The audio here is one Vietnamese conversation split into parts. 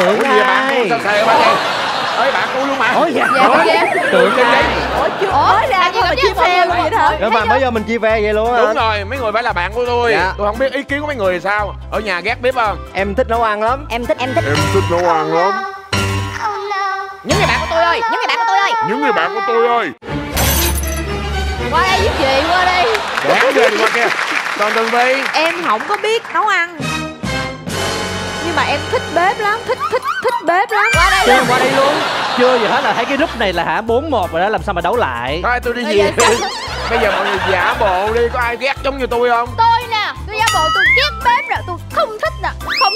Tưởng ai? Sao xề ba vậy? Ơi bạn tôi luôn mà. Ôi dạ. Tưởng ai? Ủa chưa mới ra thôi mà chia phe luôn vậy hả? Mà bây giờ mình chia phe vậy luôn á? Đúng rồi, mấy người phải là bạn của tôi. Dạ. Tôi không biết ý kiến của mấy người thì sao. Ở nhà ghét bếp không? Em thích nấu ăn lắm. Em thích. Em thích nấu ăn lắm. Những người bạn của tôi ơi, Những người bạn của tôi ơi. qua đây giúp chị, qua đây. Đáng ghê đi qua kia. Còn Tường Vi? Em không có biết nấu ăn, nhưng mà em thích bếp lắm, thích bếp lắm. Qua đây Chơi qua đây luôn. Chưa gì hết là thấy cái group này là hả 4-1 rồi đó, làm sao mà đấu lại. Thôi tôi đi về. Bây giờ mọi người giả bộ đi, có ai ghét giống như tôi không? tôi nè, tôi giả bộ tôi ghét bếp nè, tôi không thích bếp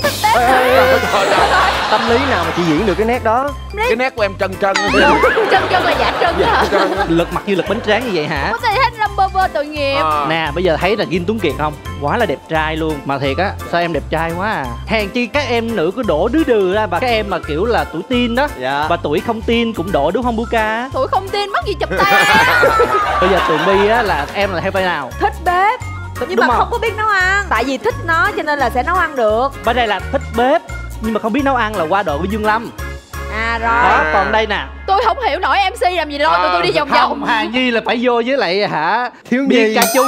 Tâm lý nào mà chị diễn được cái nè đó? Cái nét của em chân chân là giả trân hả? Lực mặt như lực bánh tráng như vậy hả? Có thể hết number bơ tội nghiệp. Nè bây giờ thấy là Kim Tuấn Kiệt không? Quá là đẹp trai luôn. Mà thiệt á, sao em đẹp trai quá à. Hèn chi các em nữ cứ đổ đừ ra. Và các em mà kiểu là tuổi teen đó. Dạ. Và tuổi không teen cũng đổ đúng không Buka? Tuổi không tin mắc gì chụp tay. Bây giờ Tường Vi á là em là theo vai nào? Thích bếp nhưng đúng mà không? không có biết nấu ăn. Tại vì thích nó cho nên là sẽ nấu ăn được. Bên đây là thích bếp nhưng mà không biết nấu ăn là qua đội với Dương Lâm. À rồi. Đó, còn đây nè. Tôi không hiểu nổi MC làm gì đâu, tôi đi vòng Không, vòng. Hà Nhi là phải vô với lại hả? Thiếu Bi nhi. Ca Chu.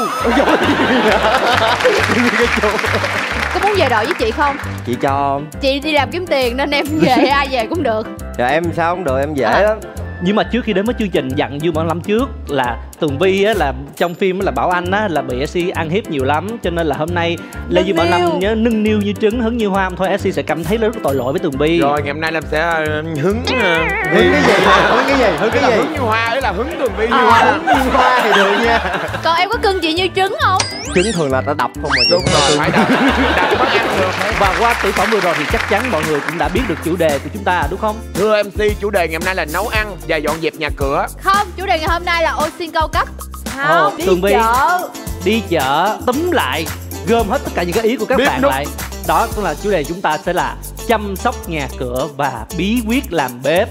Có muốn về đội với chị không? Chị cho không? Chị đi làm kiếm tiền nên em về ai về cũng được. Dạ em sao không được, em dễ lắm. Nhưng mà trước khi đến với chương trình dặn Dương Bảo Lâm trước là Tường Vi á, là trong phim á, là Bảo Anh á, là bị SC ăn hiếp nhiều lắm, cho nên là hôm nay Lê Dương Bảo Lâm nhớ nâng niu như trứng hứng như hoa thôi, SC sẽ cảm thấy rất tội lỗi với Tường Vi. Rồi ngày hôm nay Lâm sẽ hứng Hứng cái gì? Hứng cái gì? hứng như hoa, ấy là hứng Tường Vi như Hứng hoa. như hoa thì được nha. Còn em có cưng chị như trứng không? Trứng thường là ta đập không mà. Đúng rồi, phải đập mới ăn được. Và qua tiểu phẩm vừa rồi thì chắc chắn mọi người cũng đã biết được chủ đề của chúng ta đúng không? Thưa MC, chủ đề ngày hôm nay là nấu ăn và dọn dẹp nhà cửa. Không, chủ đề ngày hôm nay là ô xin cao cấp. Ồ, Đi Tường Vi. chợ. Đi chợ túm lại, gom hết tất cả những cái ý của các Bếp bạn núc. lại. Đó cũng là chủ đề chúng ta sẽ là chăm sóc nhà cửa và bí quyết làm bếp.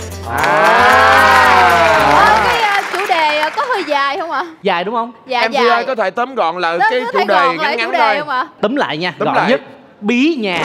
Cái chủ đề có hơi dài không ạ? Dài đúng không? Dạ MC dài. ơi, có thể tóm gọn lại cái Có chủ thể đề gọn lại ngắn chủ ngắn đề thôi. không ạ? Túm lại nha, Túm gọn lại. nhất. Bí nhà.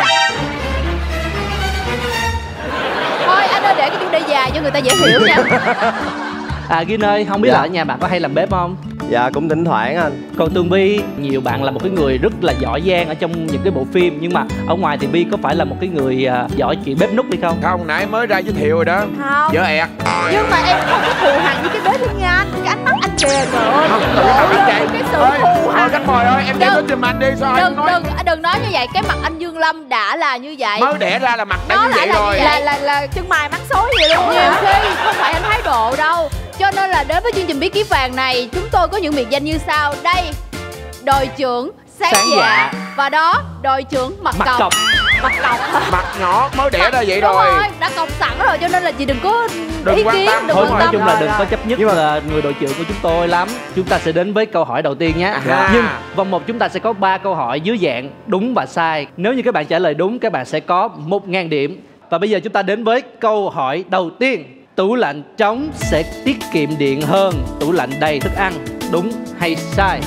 Thôi anh ơi, để cái chủ đề dài cho người ta dễ hiểu nha. À Gin ơi, không biết Dạ. là ở nhà bạn có hay làm bếp không? Dạ cũng thỉnh thoảng anh. Còn Tường Vi, nhiều bạn là một cái người rất là giỏi giang ở trong những cái bộ phim, nhưng mà ở ngoài thì Vi có phải là một cái người giỏi chuyện bếp núc hay không? Không, nãy mới ra giới thiệu rồi đó. Không. Dở ẹt. Nhưng mà em không có thù hằn với cái bếp thôi nha anh. Cái ánh mắt anh kìa, trời ơi. Không, tự nhiên anh chạy. Cái sự Ơi, thù thôi hằn. cánh bòi ơi, em đem Đừng. tới giùm anh đi, sao anh nói. Đừng nói như vậy. Cái mặt anh Dương Lâm đã là như vậy. Mới đẻ ra là mặt đã Nó như vậy lại rồi. là chân mày mắt xối vậy luôn. Nhiều khi không phải anh thái độ đâu. Cho nên là đến với chương trình Bí Kíp Vàng này, chúng tôi có những biệt danh như sau. Đây, đội trưởng sáng dạ. Và đó, đội trưởng mặt cọc. Mặt cọc. Mặt nhỏ mới đẻ ra vậy Đúng rồi. đã cọc sẵn rồi, cho nên là chị đừng có Đừng ý quan kiến, tâm. đừng Thôi quan nói tâm. chung là đừng Rồi. có chấp nhất Nhưng mà- là người đội trưởng của chúng tôi lắm. Chúng ta sẽ đến với câu hỏi đầu tiên nhé. Nhưng vòng 1 chúng ta sẽ có 3 câu hỏi dưới dạng đúng và sai. Nếu như các bạn trả lời đúng, các bạn sẽ có 1000 điểm. Và bây giờ chúng ta đến với câu hỏi đầu tiên. Tủ lạnh trống sẽ tiết kiệm điện hơn tủ lạnh đầy thức ăn, đúng hay sai?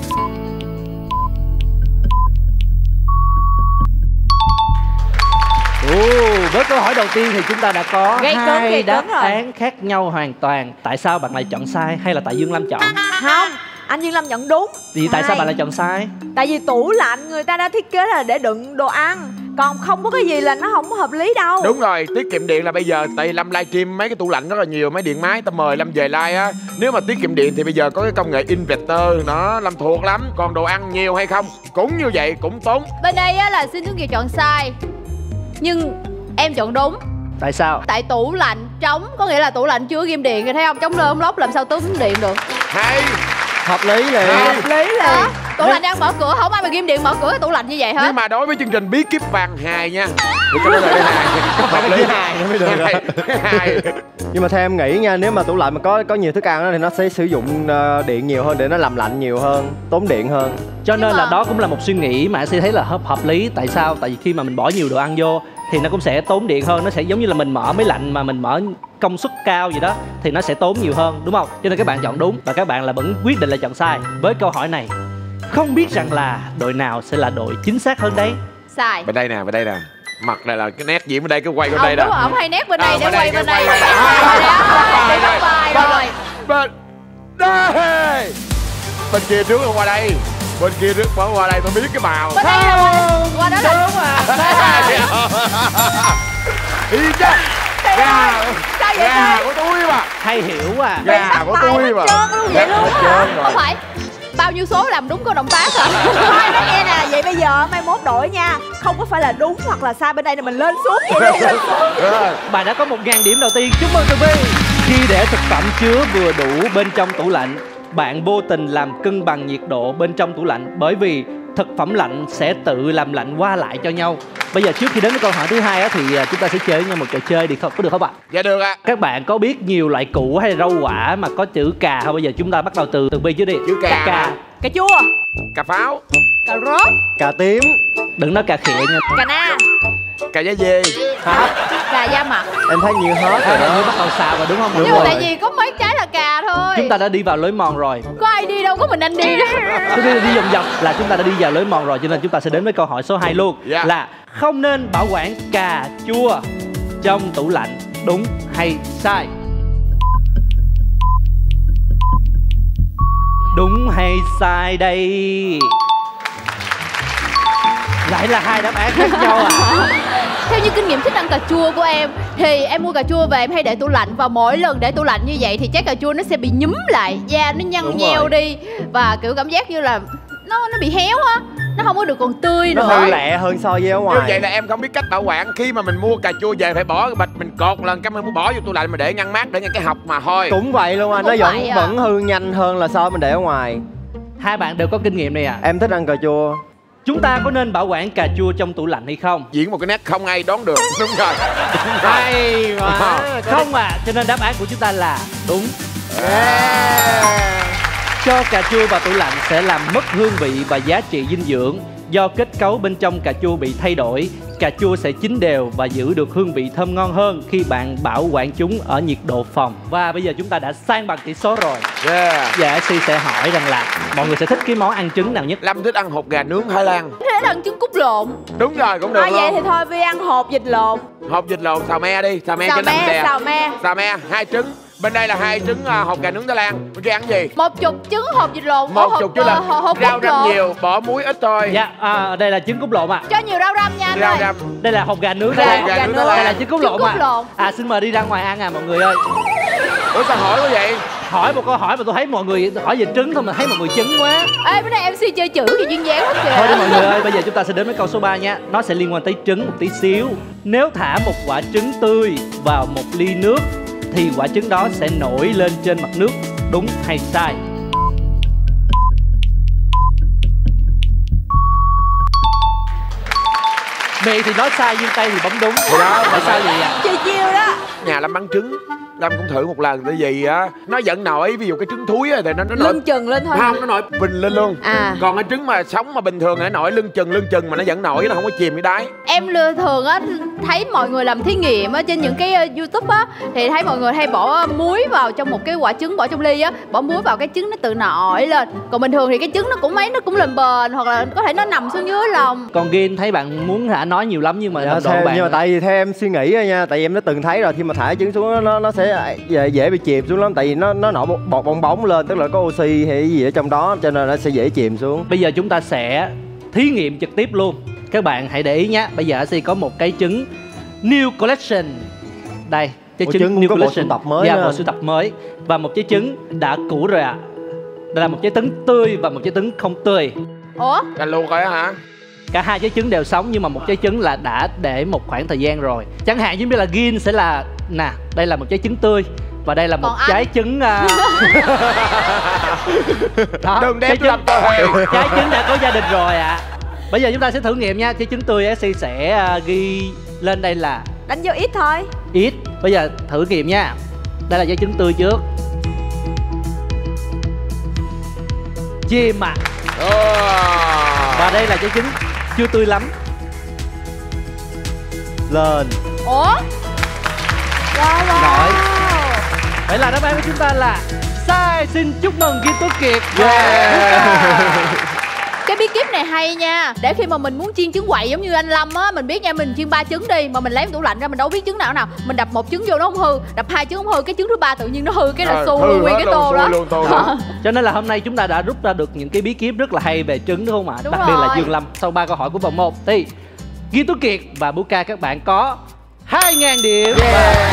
Với câu hỏi đầu tiên thì chúng ta đã có Gây cấn, hai gây đáp cấn rồi. án khác nhau hoàn toàn. Tại sao bạn lại chọn sai hay là tại Dương Lâm chọn? Không, anh Dương Lâm nhận đúng. Thì tại sao Hai. bạn lại chọn sai? Tại vì tủ lạnh người ta đã thiết kế là để đựng đồ ăn. Còn không có cái gì là nó không có hợp lý đâu. Đúng rồi, tiết kiệm điện là bây giờ tại Lâm livestream mấy cái tủ lạnh rất là nhiều, mấy điện máy, ta mời Lâm về live á. Nếu mà tiết kiệm điện thì bây giờ có cái công nghệ inverter, nó Lâm thuộc lắm. Còn đồ ăn nhiều hay không cũng như vậy, cũng tốn. Bên đây á, là xin Tuấn Kiệt chọn sai. Nhưng em chọn đúng. Tại sao? Tại tủ lạnh trống có nghĩa là tủ lạnh chưa ghim điện rồi, thấy không? Trống lơm lóc làm sao tốn điện được. Hay. Hợp lý liền. Hợp lý liền. Tủ lạnh đang mở cửa, không ai mà ghim điện mở cửa cái tủ lạnh như vậy hết. Nhưng mà đối với chương trình Bí Kíp Vàng hài nha, thì cái đó là cái hài. Hợp lý. Hài nữa mới được. Hài. Nhưng mà theo em nghĩ nha, nếu mà tủ lạnh mà có nhiều thức ăn đó, thì nó sẽ sử dụng điện nhiều hơn để nó làm lạnh nhiều hơn, tốn điện hơn. Cho nên Nhưng là mà- đó cũng là một suy nghĩ mà sẽ thấy là hợp lý. Tại sao? Tại vì khi mà mình bỏ nhiều đồ ăn vô thì nó cũng sẽ tốn điện hơn. Nó sẽ giống như là mình mở máy lạnh mà mình mở công suất cao gì đó thì nó sẽ tốn nhiều hơn, đúng không? Cho nên các bạn chọn đúng và các bạn là vẫn quyết định là chọn sai. Với câu hỏi này, không biết rằng là đội nào sẽ là đội chính xác hơn đấy? Sai. Bên đây nè, bên đây nè. Mặt này là cái nét Diễm ở đây, cái quay bên Ông đây đúng nè. rồi, ông hay nét bên đây để quay bên đây. quay Để bắt bài rồi. Bên đây. Bên kia trước qua đây. Bên kia trước qua đây tôi biết cái màu. Bên đây là qua đó là Đúng à. Ý chứ. Gà. Sao vậy Gà đây? của tôi mà. Hay hiểu à. Gà của tôi mà. Trơn luôn vậy luôn Hết á. trơn rồi. Không phải bao nhiêu số làm đúng có động tác hả? Thôi nói nghe nè, vậy bây giờ mai mốt đổi nha. Không có phải là đúng hoặc là sai bên đây là mình lên xuống vậy đi, lên xuống. Bạn đã có 1000 điểm đầu tiên. Chúc mừng Tường Vi. Khi để thực phẩm chứa vừa đủ bên trong tủ lạnh, bạn vô tình làm cân bằng nhiệt độ bên trong tủ lạnh, bởi vì thực phẩm lạnh sẽ tự làm lạnh qua lại cho nhau. Bây giờ trước khi đến với câu hỏi thứ hai á, thì chúng ta sẽ chơi với nhau một trò chơi đi không? Có được không ạ? Dạ được ạ. Các bạn có biết nhiều loại củ hay rau quả mà có chữ cà không? Bây giờ chúng ta bắt đầu từ Tường Vi trước đi. Chữ cà. Cà chua, Cà pháo. Cà rốt, Cà tím. Đừng nói cà khịa nha. cà na, Cà giá dê. cà da mặt. Em thấy nhiều hết rồi Mới đó. bắt đầu xào rồi đúng không? Nhưng mà tại vì có mấy trái là cà thôi. Chúng ta đã đi vào lối mòn rồi. Có ai đi đâu, có mình anh đi đó. Chúng ta đi vòng vòng là chúng ta đã đi vào lối mòn rồi, cho nên chúng ta sẽ đến với câu hỏi số 2 luôn. Dạ. Là không nên bảo quản cà chua trong tủ lạnh, đúng hay sai? Đúng hay sai đây? Lại là hai đáp án khác nhau à? Theo như kinh nghiệm thích ăn cà chua của em thì em mua cà chua về em hay để tủ lạnh, và mỗi lần để tủ lạnh như vậy thì trái cà chua nó sẽ bị nhúm lại, da nó nhăn Đúng nheo rồi. đi, và kiểu cảm giác như là nó bị héo á, nó không có được còn tươi Nó nữa. hơi lẹ hơn so với ở Như ngoài. vậy là em không biết cách bảo quản. Khi mà mình mua cà chua về phải bỏ cái bịch mình cột lần, cái mình muốn bỏ vô tủ lạnh mà để ngăn mát để ngăn cái hộc mà thôi. Cũng vậy luôn anh, nó Cũng vẫn vậy à. vẫn hư nhanh hơn là so mình để ở ngoài. Hai bạn đều có kinh nghiệm này à? Em thích ăn cà chua. Chúng ta có nên bảo quản cà chua trong tủ lạnh hay không? Diễn một cái nét không ai đoán được. Đúng rồi. Đúng rồi. Hay quá. Không à, cho nên đáp án của chúng ta là đúng. Cho cà chua vào tủ lạnh sẽ làm mất hương vị và giá trị dinh dưỡng. Do kết cấu bên trong cà chua bị thay đổi, cà chua sẽ chín đều và giữ được hương vị thơm ngon hơn khi bạn bảo quản chúng ở nhiệt độ phòng. Và bây giờ chúng ta đã sang bằng tỷ số rồi. Yeah. Dạ, Si sẽ hỏi rằng là mọi người sẽ thích cái món ăn trứng nào nhất? Lâm thích ăn hột gà nướng Thái Lan. Thế ăn trứng cút lộn. Đúng rồi, cũng được Thôi vậy luôn. thì thôi Vi ăn hột vịt lộn. Hột vịt lộn xào me đi, xào me Xào cho nằm me, đè. xào me. Xào me, 2 trứng. Bên đây là 2 trứng hột gà nướng Thái Lan. Bên kia ăn gì? 10 trứng hộp vịt lộn. Một chục chứ là hộp rau cút răm lộn. nhiều, bỏ muối ít thôi. Dạ, đây là trứng cút lộn ạ. Cho nhiều rau răm nha anh Rau ơi. răm. Đây là hột gà nướng Đây đây. là hột gà nướng Đây Thái là Lan. trứng cút Trứng lộn cút à. lộn. Xin mời đi ra ngoài ăn à mọi người ơi. Ủa sao hỏi quá vậy? Hỏi một câu hỏi mà tôi thấy mọi người hỏi về trứng thôi mà thấy mọi người chấn quá. Ê, bữa nay MC chơi chữ thì duyên dáng lắm kìa. Thôi đi mọi người ơi, bây giờ chúng ta sẽ đến với câu số 3 nha. Nó sẽ liên quan tới trứng một tí xíu. Nếu thả một quả trứng tươi vào một ly nước thì quả trứng đó sẽ nổi lên trên mặt nước, đúng hay sai? Miệng thì nói sai nhưng tay thì bấm đúng. đó. Tại sao vậy ạ? Chiều chiều đó. Nhà Lâm bán trứng, Lâm cũng thử một lần, tại vì á nó vẫn nổi, ví dụ cái trứng thúi á thì nó nổi Lưng chừng lên thôi. không, nó nổi bình lên luôn. À. Còn cái trứng mà sống mà bình thường thì nó nổi lưng chừng mà nó vẫn nổi, nó không có chìm cái đáy. Em thường á thấy mọi người làm thí nghiệm á trên những cái YouTube á, thì thấy mọi người hay bỏ muối vào trong một cái quả trứng, bỏ trong ly á, bỏ muối vào cái trứng nó tự nổi lên. Còn bình thường thì cái trứng nó cũng lên bền, hoặc là có thể nó nằm xuống dưới lòng. Còn Gin thấy bạn muốn nói nhiều lắm nhưng mà Dạ, đồng đội theo, bạn nhưng mà tại vì theo em suy nghĩ thôi nha, tại vì em đã từng thấy rồi, khi mà thả trứng xuống nó sẽ dễ bị chìm xuống lắm, tại vì nó nổi bọt bong bóng lên, tức là có oxy hay cái gì ở trong đó, cho nên nó sẽ dễ chìm xuống. Bây giờ chúng ta sẽ thí nghiệm trực tiếp luôn. Các bạn hãy để ý nhé. Bây giờ sẽ có một cái trứng New Collection. Đây, trái Ủa, trứng trứng New có bộ Collection. sưu tập mới Dạ, nữa. bộ sưu tập mới. Và một trái trứng đã cũ rồi ạ. Đây là một trái trứng tươi và một trái trứng không tươi. Ủa? Canh luôn coi á hả? Cả hai trái trứng đều sống nhưng mà một trái trứng là đã để một khoảng thời gian rồi. Chẳng hạn giống như là Gin sẽ là nè, đây là một trái trứng tươi và đây là một Còn anh? trái trứng đó, Đừng trái đem Lâm cho hề. trái trứng đã có gia đình rồi ạ. Bây giờ chúng ta sẽ thử nghiệm nha. Trái trứng tươi SC sẽ ghi lên đây là Đánh vô ít thôi. ít. Bây giờ thử nghiệm nha. Đây là trái trứng tươi trước. Chìm ạ. Và đây là trái trứng chưa tươi lắm. Lên. Ủa? Wow, Nổi. Vậy là đáp án của chúng ta là sai. Xin chúc mừng Gin Tuấn Kiệt. Cái bí bí kíp này hay nha. Để khi mà mình muốn chiên trứng quậy giống như anh Lâm á, mình biết nha, mình chiên 3 trứng đi mà mình lấy tủ lạnh ra, mình đâu biết trứng nào nào. Mình đập 1 trứng vô nó không hư, đập 2 trứng không hư, cái trứng thứ 3 tự nhiên nó hư, cái là xù luôn nguyên cái tô đó. Cho nên là hôm nay chúng ta đã rút ra được những cái bí kíp rất là hay về trứng, đúng không ạ? Đặc biệt là Dương Lâm. Sau 3 câu hỏi của vòng 1 thì Ghi Tú Kiệt và Bú Ca các bạn có 2.000 điểm.